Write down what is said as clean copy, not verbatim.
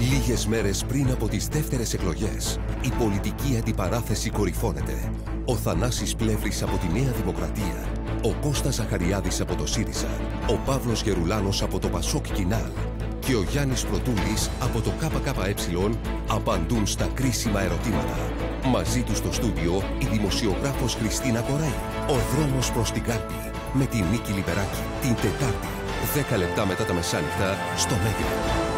Λίγες μέρες πριν από τις δεύτερες εκλογές, η πολιτική αντιπαράθεση κορυφώνεται. Ο Θανάσης Πλεύρης από τη Νέα Δημοκρατία, ο Κώστας Ζαχαριάδης από το ΣΥΡΙΖΑ, ο Παύλος Γερουλάνος από το ΠΑΣΟΚ Κινάλ και ο Γιάννης Πρωτούλης από το ΚΚΕ απαντούν στα κρίσιμα ερωτήματα. Μαζί τους στο στούντιο η δημοσιογράφος Χριστίνα Κοραή. Ο δρόμος προς την κάλπη με τη Νίκη Λιπεράκη την Τετάρτη, 10 λεπτά μετά τα μεσάνυχτα, στο Μέγκα.